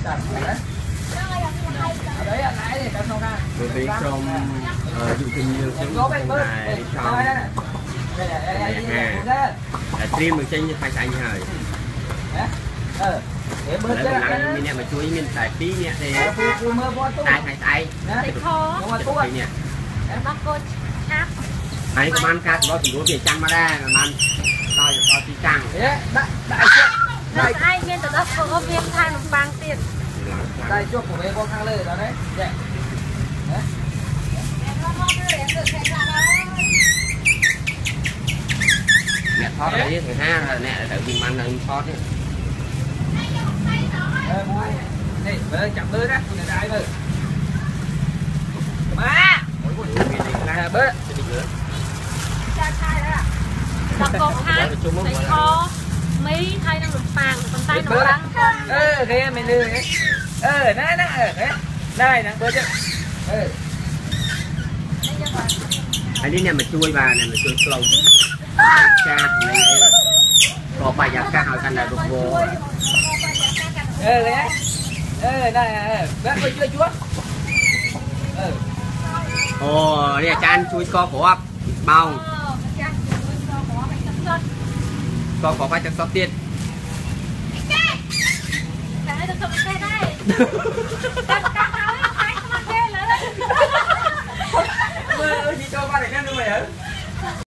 đấy là nãy thì trong ra bởi vì trong dụ tình nhiều sống này đi trong stream mình trên như phải chạy như hơi để bớt cái mình em mà chui mình tại phí nhẹ thì tay khó nhẹ bác cô áp ai có man ca có tình huống về chăn mà ra mà man rồi thì căng đại ai viên từ đó có viên thay một bang tiền đây chuột của em con khang lê đó đấy mẹ thoát đấy thằng ha là mẹ tự mình ăn hơn thoát đấy đây bơ chậm bơ đó người đại bơ má bơ đọc cột hai thầy kho mỹ thay năng lực vàng còn tay nó đắng cái mình đưa đấy đây nè bơ chứ anh đi nè mà chui bà nè mà chui lâu cha này có bài giặc ca hỏi thành là đục vô đấy đây bác ơi chưa chúa ồ đây là cha anh chui co cổ ấp bông co cổ phải chắc sót tiền cái đây